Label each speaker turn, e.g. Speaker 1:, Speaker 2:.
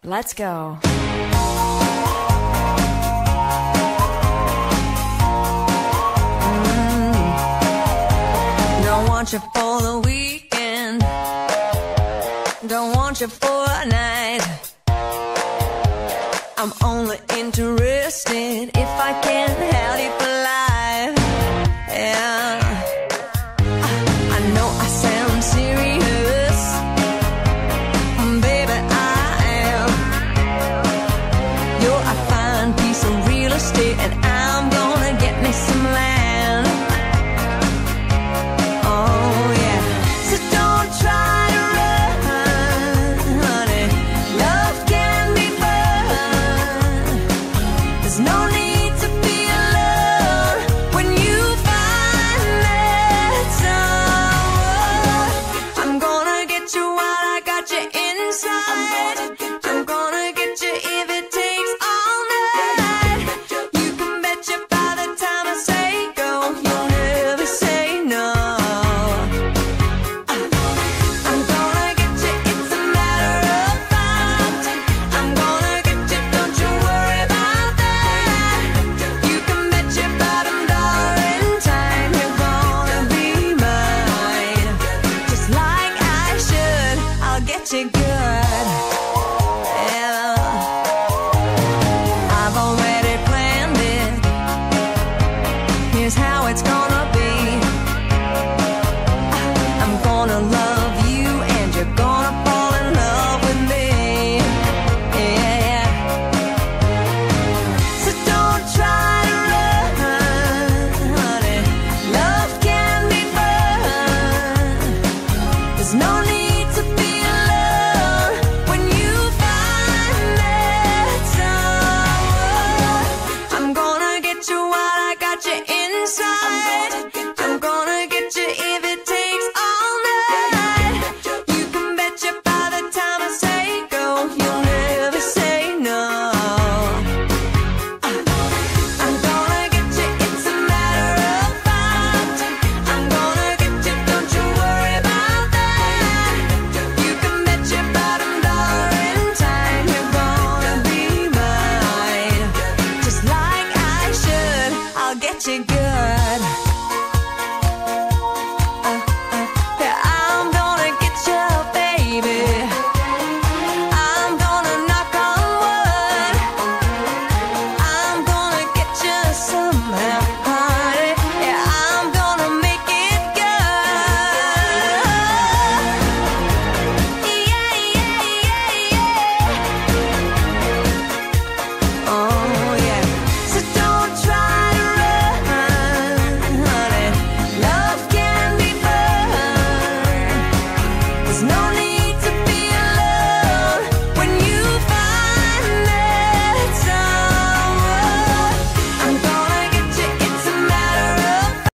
Speaker 1: Let's go. Don't want you for the weekend, don't want you for a night. I'm only interested if I can have you for life. Yeah, I know I sound serious, baby, I am. You're a fine piece of real estate, and I'm gonna get me some land. Oh yeah, so don't try to run, honey. Love can be fun. There's no need to be alone when you find that someone. I'm gonna get you while I got you inside. I'm gonna get you if it takes all night. You can bet you by the time I say go, you'll never say no. I'm gonna get you, it's a matter of fact. I'm gonna get you, don't you worry about that. You can bet your bottom dollar in time you're gonna be mine. Just like I should, I'll get you good. Yeah, I've already planned it. Here's how it's gonna be. I'm gonna love